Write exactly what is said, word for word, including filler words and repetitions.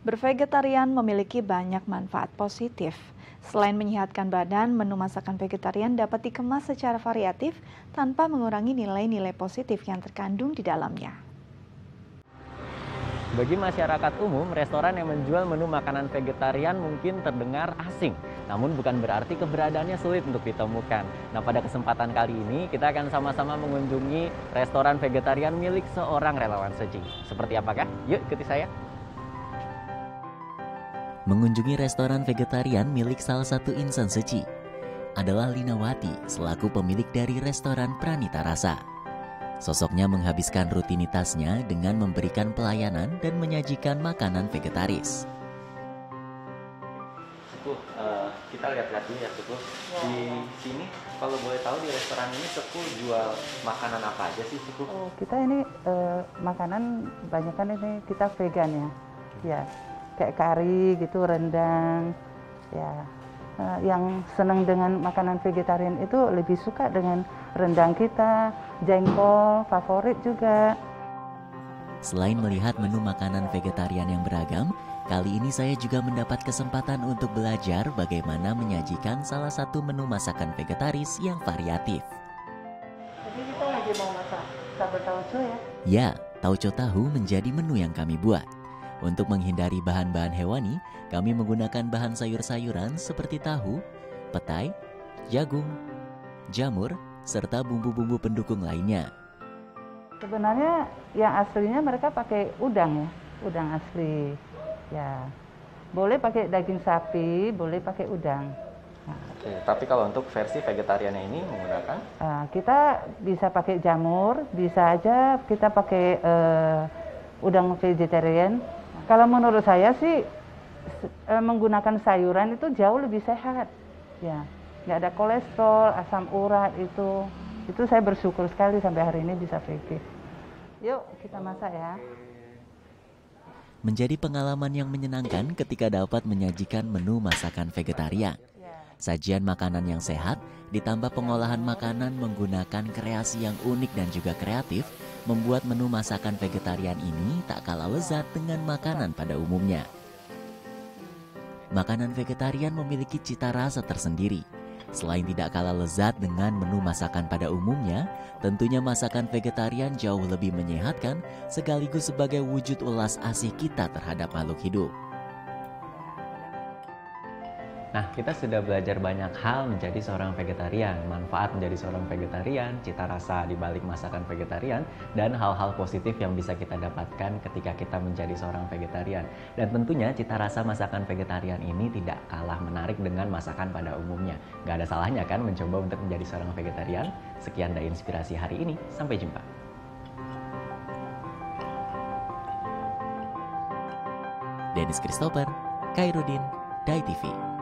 Bervegetarian memiliki banyak manfaat positif. Selain menyehatkan badan, menu masakan vegetarian dapat dikemas secara variatif tanpa mengurangi nilai-nilai positif yang terkandung di dalamnya. Bagi masyarakat umum, restoran yang menjual menu makanan vegetarian mungkin terdengar asing. Namun bukan berarti keberadaannya sulit untuk ditemukan. Nah, pada kesempatan kali ini kita akan sama-sama mengunjungi restoran vegetarian milik seorang relawan suci. Seperti apakah? Yuk ikuti saya. Mengunjungi restoran vegetarian milik salah satu insan suci adalah Linawati selaku pemilik dari restoran Pranita Rasa. Sosoknya menghabiskan rutinitasnya dengan memberikan pelayanan dan menyajikan makanan vegetaris. Sepuh, uh, kita lihat-lihat dulu ya Sepuh. Di sini kalau boleh tahu di restoran ini Sepuh jual makanan apa aja sih Sepuh? Oh, kita ini uh, makanan banyak kan ini kita vegan ya. Ya, kayak kari gitu, rendang. Ya, uh, yang senang dengan makanan vegetarian itu lebih suka dengan rendang kita, jengkol, favorit juga. Selain melihat menu makanan vegetarian yang beragam, kali ini saya juga mendapat kesempatan untuk belajar bagaimana menyajikan salah satu menu masakan vegetaris yang variatif. Jadi kita lagi mau masak sambal tauco ya? Ya, tauco tahu menjadi menu yang kami buat. Untuk menghindari bahan-bahan hewani, kami menggunakan bahan sayur-sayuran seperti tahu, petai, jagung, jamur, serta bumbu-bumbu pendukung lainnya. Sebenarnya yang aslinya mereka pakai udang ya, udang asli. Ya, boleh pakai daging sapi, boleh pakai udang. Nah, Oke, tapi kalau untuk versi vegetariannya ini menggunakan? Uh, kita bisa pakai jamur, bisa aja kita pakai uh, udang vegetarian. Kalau menurut saya sih uh, menggunakan sayuran itu jauh lebih sehat. Ya, nggak ada kolesterol, asam urat itu. Itu saya bersyukur sekali sampai hari ini bisa vege. Yuk kita masak ya. Menjadi pengalaman yang menyenangkan ketika dapat menyajikan menu masakan vegetarian. Sajian makanan yang sehat ditambah pengolahan makanan menggunakan kreasi yang unik dan juga kreatif membuat menu masakan vegetarian ini tak kalah lezat dengan makanan pada umumnya. Makanan vegetarian memiliki cita rasa tersendiri. Selain tidak kalah lezat dengan menu masakan pada umumnya, tentunya masakan vegetarian jauh lebih menyehatkan sekaligus sebagai wujud ulas asih kita terhadap makhluk hidup. Nah, kita sudah belajar banyak hal menjadi seorang vegetarian, manfaat menjadi seorang vegetarian, cita rasa di balik masakan vegetarian, dan hal-hal positif yang bisa kita dapatkan ketika kita menjadi seorang vegetarian. Dan tentunya cita rasa masakan vegetarian ini tidak kalah menarik dengan masakan pada umumnya. Gak ada salahnya kan mencoba untuk menjadi seorang vegetarian? Sekian dari inspirasi hari ini, sampai jumpa. Dennis Christopher, Khairuddin, Dai T V.